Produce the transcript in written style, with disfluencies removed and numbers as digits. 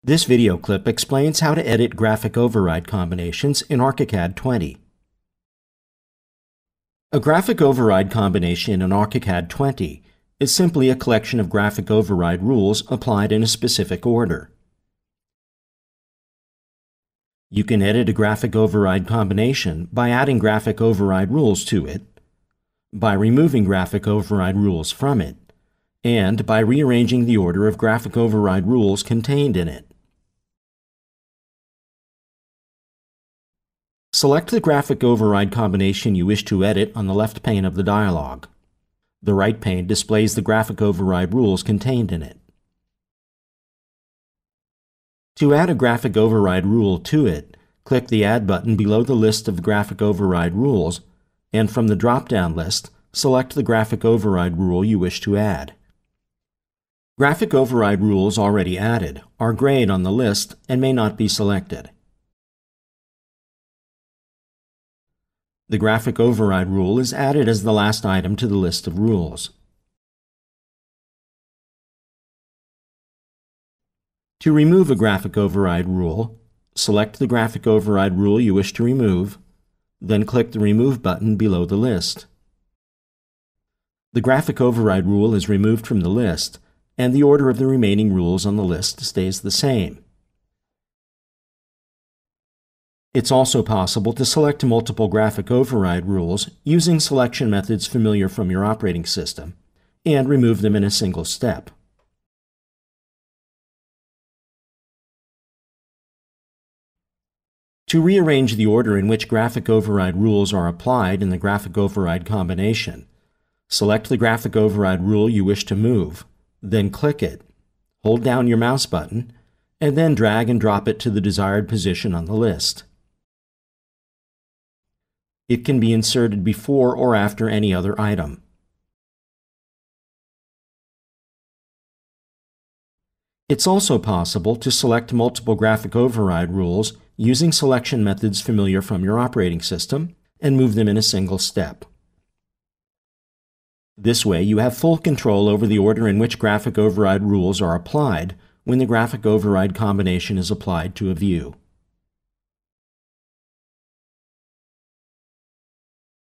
This video clip explains how to edit graphic override combinations in ARCHICAD 20. A graphic override combination in ARCHICAD 20 is simply a collection of graphic override rules applied in a specific order. You can edit a graphic override combination by adding graphic override rules to it, by removing graphic override rules from it, and by rearranging the order of graphic override rules contained in it. Select the graphic override combination you wish to edit on the left pane of the dialog. The right pane displays the graphic override rules contained in it. To add a graphic override rule to it, click the Add button below the list of graphic override rules, and from the drop-down list, select the graphic override rule you wish to add. Graphic override rules already added are grayed on the list and may not be selected. The graphic override rule is added as the last item to the list of rules. To remove a graphic override rule, select the graphic override rule you wish to remove, then click the Remove button below the list. The graphic override rule is removed from the list, and the order of the remaining rules on the list stays the same. It's also possible to select multiple graphic override rules using selection methods familiar from your operating system, and remove them in a single step. To rearrange the order in which graphic override rules are applied in the graphic override combination, select the graphic override rule you wish to move, then click it, hold down your mouse button, and then drag and drop it to the desired position on the list. It can be inserted before or after any other item. It's also possible to select multiple graphic override rules using selection methods familiar from your operating system and move them in a single step. This way, you have full control over the order in which graphic override rules are applied when the graphic override combination is applied to a view.